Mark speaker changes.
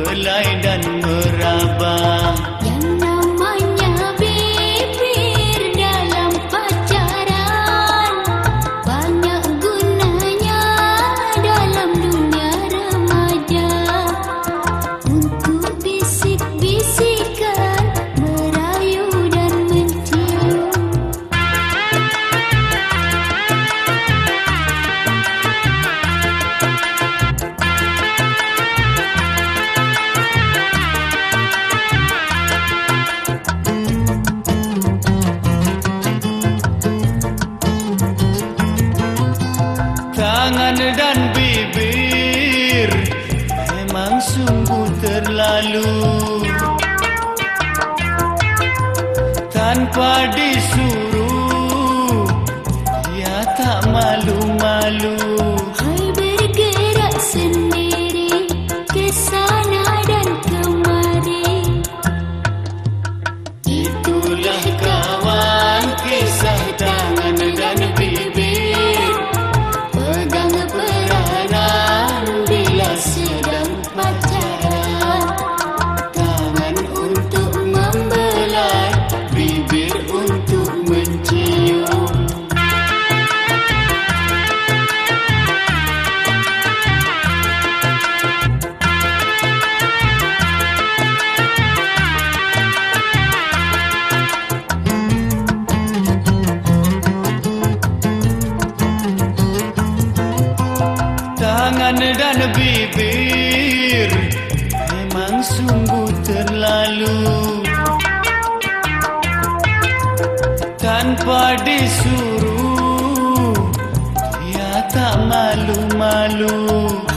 Speaker 1: belai dan meraba.
Speaker 2: Yang namanya bibir dalam pacaran banyak gunanya dalam dunia remaja. Untuk bisik-bisikan, merayu dan mencium.
Speaker 1: Tangan dan bibir memang sungguh terlalu. Tanpa disuruh, dia tak malu-malu.
Speaker 2: Hai bergerak sendiri ke sana dan kemari.
Speaker 1: Itulah kawan kisah tangan dan bibir.
Speaker 2: Pegang peranan bila sedang pacaran.
Speaker 1: Tangan untuk membelai, bibir untuk mencium. Tangan dan bibir memang sungguh terlalu. Tanpa disuruh, dia tak malu-malu.